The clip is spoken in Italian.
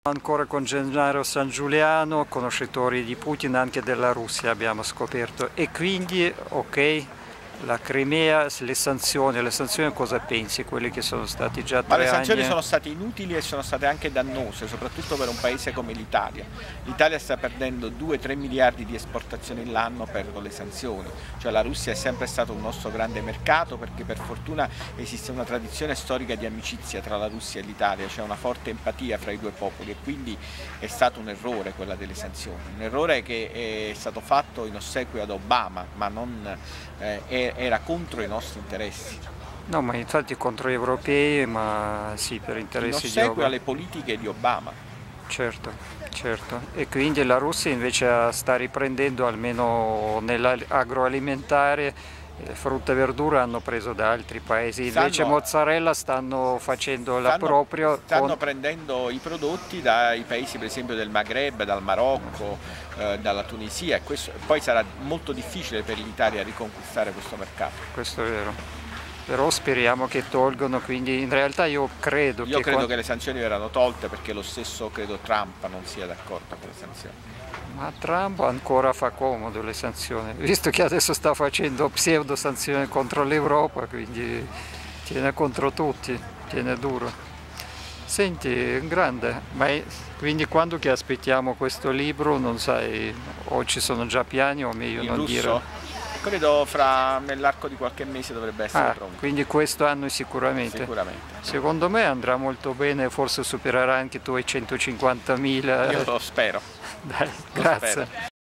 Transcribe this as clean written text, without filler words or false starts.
Ancora con Gennaro San Giuliano, conoscitori di Putin, anche della Russia abbiamo scoperto. E quindi, ok, la Crimea, le sanzioni cosa pensi? Quelli che sono stati già 3 Ma anni? le sanzioni sono state inutili e sono state anche dannose, soprattutto per un paese come l'Italia. L'Italia sta perdendo 2-3 miliardi di esportazioni l'anno per le sanzioni, cioè la Russia è sempre stato un nostro grande mercato perché per fortuna esiste una tradizione storica di amicizia tra la Russia e l'Italia, c'è una forte empatia fra i due popoli e quindi è stato un errore quella delle sanzioni, un errore che è stato fatto in ossequio ad Obama, ma non era contro i nostri interessi. No, ma infatti contro gli europei, ma sì, per interessi di In ossequio Obama. alle politiche di Obama. Certo, certo. E quindi la Russia invece sta riprendendo, almeno nell'agroalimentare, frutta e verdura hanno preso da altri paesi, invece mozzarella stanno facendo la propria. Stanno prendendo i prodotti dai paesi per esempio del Maghreb, dal Marocco, dalla Tunisia e poi sarà molto difficile per l'Italia riconquistare questo mercato. Questo è vero. Però speriamo che tolgono, quindi in realtà io credo che le sanzioni verranno tolte perché lo stesso credo Trump non sia d'accordo con le sanzioni. Ma Trump ancora fa comodo le sanzioni, visto che adesso sta facendo pseudo sanzioni contro l'Europa, quindi tiene contro tutti, tiene duro. Senti, grande, ma quindi quando che aspettiamo questo libro, non sai, o ci sono già piani o meglio non dire? Credo nell'arco di qualche mese dovrebbe essere pronto. Quindi questo anno sicuramente. Sicuramente. Secondo me andrà molto bene, forse supererà anche i tuoi 150.000. Io lo spero. Dai, grazie.